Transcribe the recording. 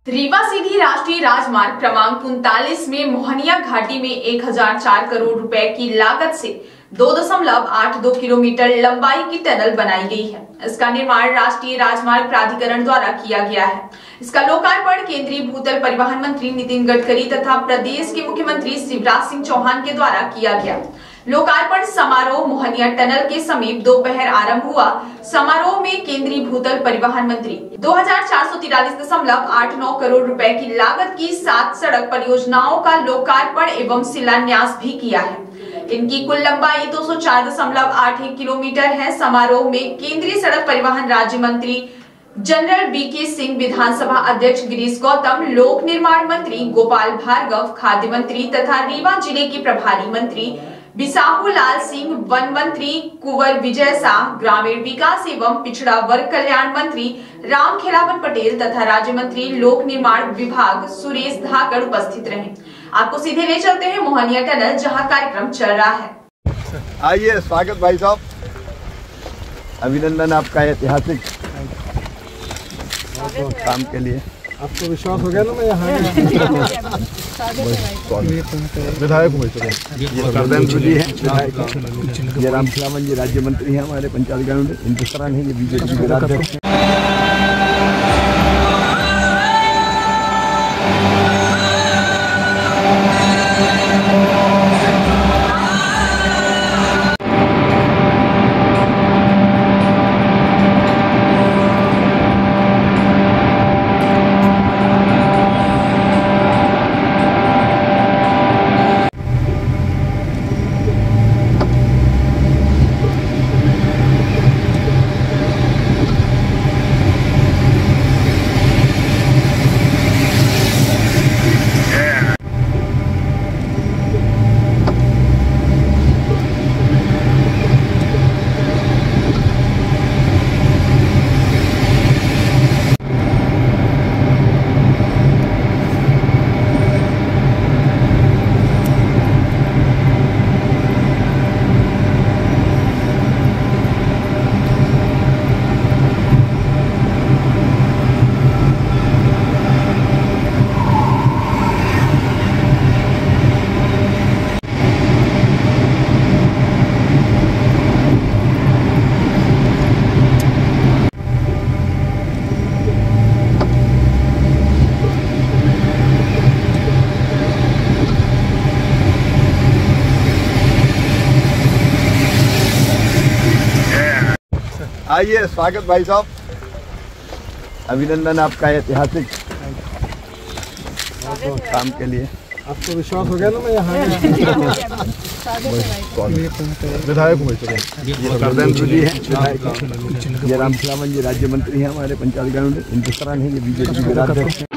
रीवा सीधी राष्ट्रीय राजमार्ग क्रमांक 39 में मोहनिया घाटी में 1004 करोड़ रुपए की लागत से 2.82 किलोमीटर लंबाई की टनल बनाई गई है। इसका निर्माण राष्ट्रीय राजमार्ग प्राधिकरण द्वारा किया गया है। इसका लोकार्पण केंद्रीय भूतल परिवहन मंत्री नितिन गडकरी तथा प्रदेश के मुख्यमंत्री शिवराज सिंह चौहान के द्वारा किया गया। लोकार्पण समारोह मोहनिया टनल के समीप दोपहर आरंभ हुआ। समारोह में केंद्रीय भूतल परिवहन मंत्री 2443.89 करोड़ रुपए की लागत की 7 सड़क परियोजनाओं का लोकार्पण एवं शिलान्यास भी किया है। इनकी कुल लंबाई 204.81 किलोमीटर है। समारोह में केंद्रीय सड़क परिवहन राज्य मंत्री जनरल बीके सिंह, विधानसभा अध्यक्ष गिरीश गौतम, लोक निर्माण मंत्री गोपाल भार्गव, खाद्य मंत्री तथा रीवा जिले के प्रभारी मंत्री बिसाहू लाल सिंह, वन मंत्री कुंवर विजय शाह, ग्रामीण विकास एवं पिछड़ा वर्ग कल्याण मंत्री राम खेलावन पटेल तथा राज्य मंत्री लोक निर्माण विभाग सुरेश धाकड़ उपस्थित रहे। आपको सीधे ले चलते हैं मोहनिया टनल, जहां कार्यक्रम चल रहा है। आइए, स्वागत भाई साहब, अभिनंदन आपका ऐतिहासिक काम के लिए। आपको विश्वास हो गया ना मैं यहाँ विधायक हूँ जी हैं, ये राम खेलावन जी राज्य मंत्री हैं हमारे पंचायत ग्रामीण हिंदुस्तान है, ये बीजेपी के राज्याध्यक्ष हैं। आइए, स्वागत भाई साहब, अभिनंदन आपका ऐतिहासिक काम के लिए। आपको विश्वास हो गया ना मैं यहाँ विधायक हूँ जी हैं, ये राम खेलावन जी राज्य मंत्री हैं हमारे पंचायत ग्रामीण हिंदुस्तान है, ये बीजेपी के राज्याध्यक्ष हैं।